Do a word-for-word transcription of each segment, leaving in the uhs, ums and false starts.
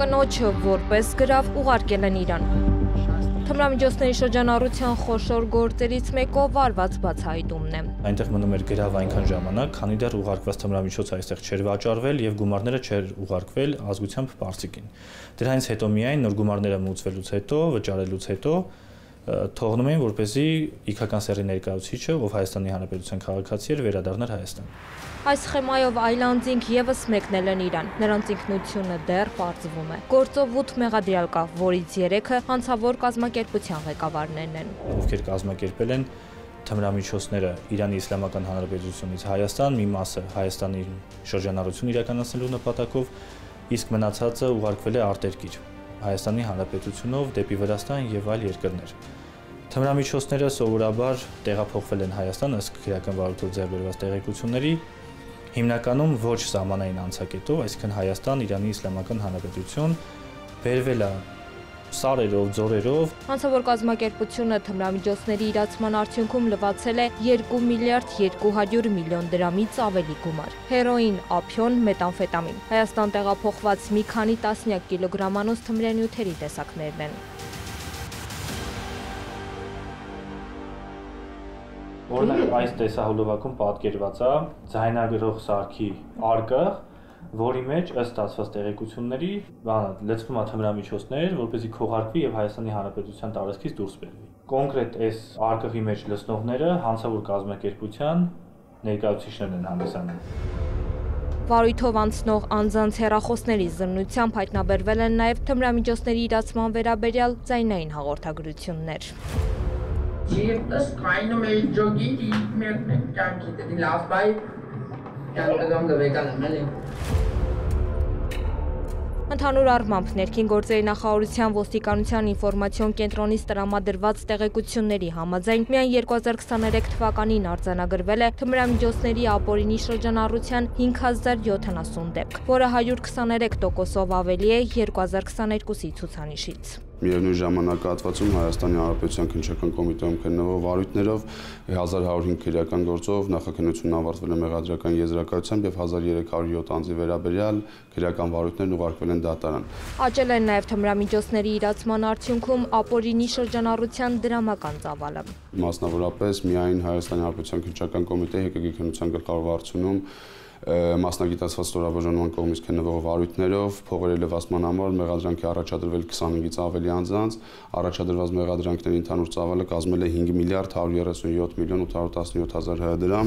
Կնոջը որպես գրավ ուղարկել են իրան։ Թմրամիջոցների շրջանառության խոշոր գործերից մեկով վարված բացահայտումն է։ Այնտեղ մնում էր գրավ այնքան ժամանակ, քանի դեռ ուղարկված թմրամիջոցը այստեղ չէր վաճառվել եւ գումարները չէր ուղարկվել ազգությամբ պարծիկին։ Դրանից հետո միայն նոր գումարները մուծվելուց հետո, վճարելուց հետո թողնում էին, որպեսզի իգական սեռի ներկայացուցիչը, ով Հայաստանի Հանրապետության քաղաքացի էր, վերադառներ Հայաստան։ Այս սխեմայով այլ անձինք եւս մեկնել են իրան։ Նրանց ինքնությունը դեռ պարզվում է։ Գործով ութ մեղադրյալ կա, որից երեքը հանցավոր կազմակերպության ղեկավարներն են։ Ովքեր կազմակերպել են թմրամիջոցները Իրանի Իսլամական Հանրապետությունից Հայաստան, մի մասը Հայաստանի շրջանառություն իրականացնելու նպատակով, իսկ մնացածը ուղարկվել է արտերկիր, Հայաստանի Հանրապետությունով դեպի Վրաստան եւ այլ երկրներ։ Թմրամիջոցները սովորաբար տեղափոխվել են Հայաստան ըստ քրեական վարույթով ձեռք բերված տեղեկությունների, հիմնականում ոչ սահմանային անցակետով, այսինքն Հայաստան, Իրանի Իսլամական Հանրապետություն, բերվել է սարերով, ձորերով։ Հանցավոր կազմակերպությունը թմրամիջոցների իրացման արդյունքում լվացել է երկու միլիարդ երկու հարյուր միլիոն դրամից ավելի գումար։ Հերոին, ափիոն, մետամֆետամին։ Հայաստան տեղափոխված մի քանի տասնյակ կիլոգրամանոց թմրանյութերի տեսակներն են։ Օրինակ այս տեսահոլովակում պատկերված է ձայնագրող սարքի արկղ, որի մեջ ըստ ստացված տեղեկությունների լցվում է թմրամիջոցներ, որպեսզի քողարկվի եւ Հայաստանի Հանրապետության տարածքից դուրս բերվի։ Կոնկրետ այս արկղի մեջ լցնողները հանցավոր կազմակերպության ներկայացուցիչներն են հանդիսանում։ Վարույթով անցնող անձանց հեռախոսների զննությամբ հայտնաբերվել են նաեւ թմրամիջոցների իրացման վերաբերյալ ձայնային հաղորդագրություններ։ Չիպտս կայնում էի ջոգի մերն եմ կյանքի դին լավ բայ կյանքգամ գվեկան եմ էլի։ Ընդհանուր առմամբ ներքին գործերի նախարարության ոստիկանության ինֆորմացիոն կենտրոնից տրամադրված տեղեկությունների համաձայն միայն երկու հազար քսաներեք թվականին արձանագրվել է թմրամիջոցների ապօրինի շրջանառության հինգ հազար յոթանասուն դեպք, որը հարյուր քսաներեք տոկոսով ավելի է երկու հազար քսաներկուսի ցուցանիշից։ Միևնույն ժամանակահատվածում Հայաստանի Հանրապետության քննչական կոմիտեում քննվող վարույթներով հազար հարյուր հինգ քրեական գործով նախաքննությունն ավարտվել է մեղադրական եզրակացությամբ եւ հազար երեք հարյուր յոթ անձի վերաբերյալ քրեական վարույթներն ուղարկվել են դատարան։ Աճել են նաեւ թմրամիջոցների իրացման արդյունքում ապօրինի շրջանառության դրամական ծավալը։ Մասնավորապես միայն Հայաստանի Հանրապետության քննչական կոմիտեի ՀԿԳ քննության գլխավոր վարչությունում մասնագիտացված ստորաբաժանման կողմից քննվող վարույթներով փողերի լվացման համար մեղադրանքի առաջադրվել քսանհինգից ավելի անձանց, առաջադրված մեղադրանքների ընդհանուր ծավալը կազմել է հինգ միլիարդ հարյուր երեսունյոթ միլիոն ութ հարյուր տասնյոթ հազար դրամ։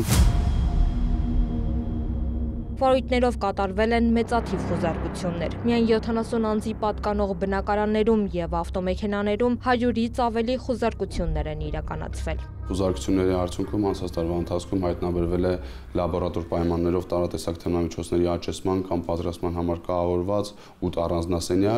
Վարույթներով կատարվել են մեծաթիվ խուզարկություններ։ Միայն յոթանասուն անձի պատկանող բնակարաններում եւ ավտոմեքենաներում հարյուրից ավելի խուզարկություններ են իրականացվել։ Խուզարկությունների արդյունքում անցած տարվա ընթացքում հայտնաբերվել է լաբորատոր պայմաններով տարատեսակ թմրամիջոցների աճեցման կամ պատրաստման համար կահավորված ութ առանձնասենյակ։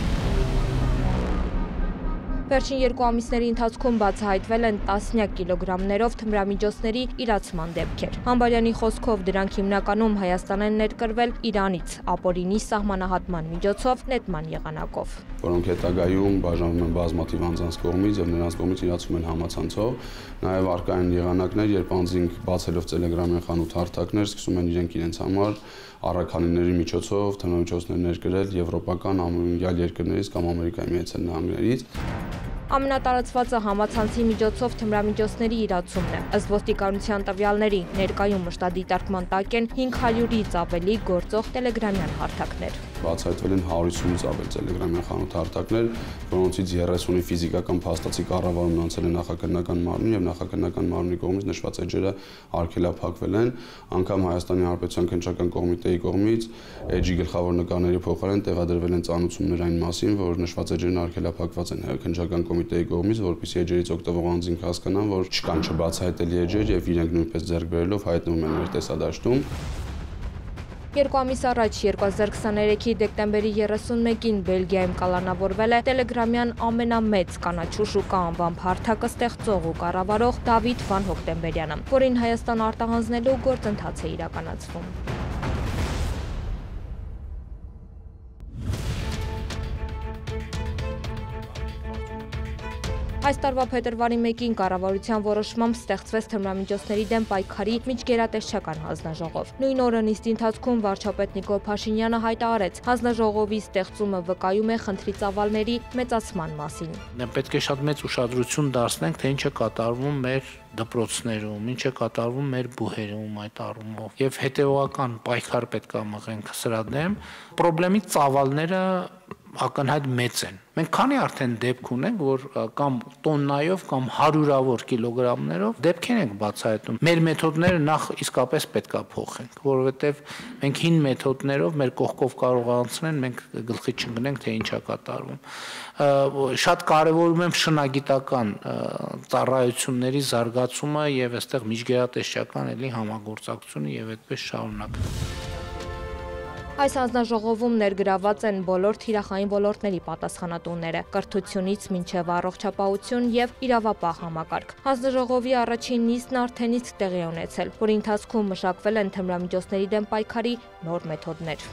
Վերջին երկու ամիսների ընթացքում բացահայտվել են տասնյակ կիլոգրամներով թմրամիջոցների իրացման դեպքեր։ Համբարյանի խոսքով դրանք հիմնականում Հայաստան են ներկրվել Իրանից ապօրինի սահմանահատման միջոցով նետման եղանակով, որոնք հետագայում բաժանվում են բազմաթիվ անձանց կողմից եւ նրանց կողմից իրացվում են համացանցով։ Նաեւ առկա են եղանակներ, երբ անձինք բացելով Տելեգրամյան խանութ հարթակներ սկսում են իրենք իրենց համար առաքանիների միջոցով թմրամիջոցներ ներկրել եվրոպական ամենայլ երկրներից կամ Ամերիկայի Միացյալ Նահանգներից։ Ամենատարածվածը համացանցի միջոցով թմրամիջոցների իրացումն է։ Ըստ ոստիկանության տվյալների, ներկայում մշտադիտարկման տակ են հինգ հարյուրից ավելի գործող տելեգրամյան հարթակներ։ Բացահայտվել են հարյուրից ավել տելեգրամյան խանութ հարթակներ, որոնցից երեսունի ֆիզիկական փաստացի կառավարումն անցել է նախաքննական մարմնին եւ նախաքննական մարմնի կողմից նշված էջերը արգելափակվել են, անգամ Հայաստանի Հանրապետության քննչական կոմիտեի կողմից էջի գլխավոր նկարների փոխարեն տեղադրվել են ծանուցումներ այն մասին, որ նշված էջերն արգելափակված են քննչական կոմիտեի կողմից, որպեսզի էջերից օգտվող անձինք հասկանան, որ չկան չբացահայտելի էջեր եւ իրենք նույնպես ձեռք բերելով հայտնվում են մեր տեսադաշտում։ Երկու ամիս առաջ երկու հազար քսաներեքի դեկտեմբերի երեսունմեկին Բելգիայում կալանավորվել է տելեգրամյան ամենամեծ կանաչու շուկա անվամբ հարթակը ստեղծող ու կառավարող Դավիթ վան Հոկտեմբերյանը, որին Հայաստան արտահանձնելու գործընթաց է իրականացվում։ Այս տարվա փետրվարի մեկին կառավարության որոշմամբ ստեղծվեց Թմրամիջոցների դեմ պայքարի միջգերատեսչական հանձնաժողով։ Նույն օրը նիստի ընթացքում վարչապետ Նիկոլ Փաշինյանը հայտարարեց, հանձնաժողովի ստեղծումը վկայում է խնդրի ծավալների մեծացման մասին։ Պետք է շատ մեծ ուշադրություն դարձնենք, թե ինչ է կատարվում մեր դպրոցներում, ինչ է կատարվում մեր բուհերում այդ առումով։ Եվ հետևողական պայքար պետք է մղենք սրա դեմ։ Պրոբլեմի ծավալները ակնհայտ մեծ են։ Մենք քանի արդեն դեպք ունենք, որ կամ տոննայով կամ հարյուրավոր կիլոգրամներով դեպքեր ենք բացահայտում։ Մեր մեթոդները նախ իսկապես պետք է փոխենք, որովհետև մենք հին մեթոդներով մեր կողքով կարող անցնեն, մենք գլխի չընկնենք, թե ինչ է կատարվում։ Շատ կարևորում եմ շնագիտական ծառայությունների զարգացումը եւ այստեղ միջգերատեսչական էլի համագործակցությունը եւ այդպես շարունակ։ Այս հանձնաժողովում ներգրաված են բոլոր թիրախային ոլորտների պատասխանատուները, կրթությունից մինչև առողջապահություն եւ իրավապահ համակարգ։ Հանձնաժողովի առաջին նիստն արդեն իսկ տեղի ունեցել, որի ընթացքում մշակվել են թմրամիջոցների դեմ պայքարի նոր մեթոդներ։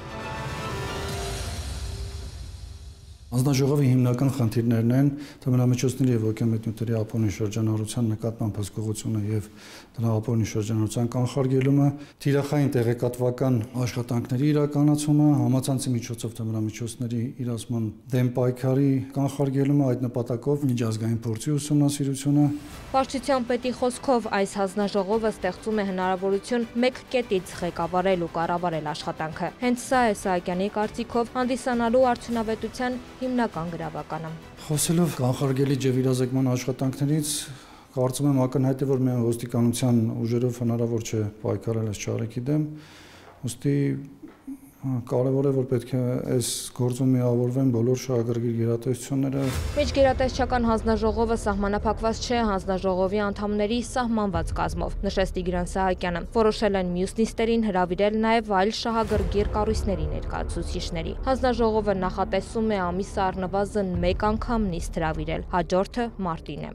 Հանձնաժողովի հիմնական խնդիրներն են թմրամիջոցների եւ ոգեմետնյութերի ապօրինի շրջանառության նկատմամբ հսկողությունը եւ դրա ապօրինի շրջանառության կանխարգելումը, թիրախային տեղեկատվական աշխատանքների իրականացումը, համացանցի միջոցով թմրամիջոցների իրացման դեմ պայքարի կանխարգելումը, այդ նպատակով միջազգային փորձի ուսումնասիրությունը։ Վարչության պետի խոսքով այս հանձնաժողովը ստեղծում է հնարավորություն մեկ կետից ղեկավարել ու կառավարել աշխատանքը։ Հենց սա է Սահակյանի կարծիքով հանդիսանալու արդյունավետության հիմնական գրավականը։ Խոսելով կանխարգելիչ եւ իրազեկման աշխատանքներից, կարծում եմ ակնհայտ է, որ միայն ոստիկանության ուժերով հնարավոր չէ պայքարել այս չարիքի դեմ, ուստի կարևոր է, որ պետք է այս գործում միավորվեն բոլոր շահագրգիռ գերատեսչությունները։ Միջգերատեսչական հանձնաժողովը սահմանափակված չէ հանձնաժողովի անդամների սահմանված կազմով, նշեց Տիգրան Սահակյանը։ Որոշել են մյուս նիստերին հրավիրել նաև այլ շահագրգիռ կառույցների ներկայացուցիչների։ Հանձնաժողովը նախատեսում է ամիսը առնվազն մեկ անգամ նիստ հրավիրել, հաջորդը մարտին է։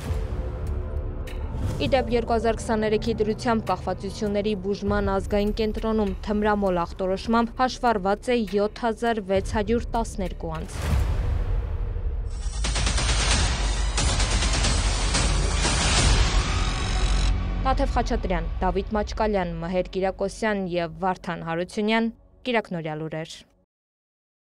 Իդեպ երկու հազար քսաներեքի դրությամբ կախվածությունների բուժման ազգային կենտրոնում թմրամոլ ախտորոշմամբ հաշվառված է յոթ հազար վեց հարյուր տասներկու անձ։ Տաթև Խաչատրյան, Դավիթ Մաչկալյան, Մհեր Կիրակոսյան և Վարդան Հարությունյան, Կիրակնորյալ լուրեր։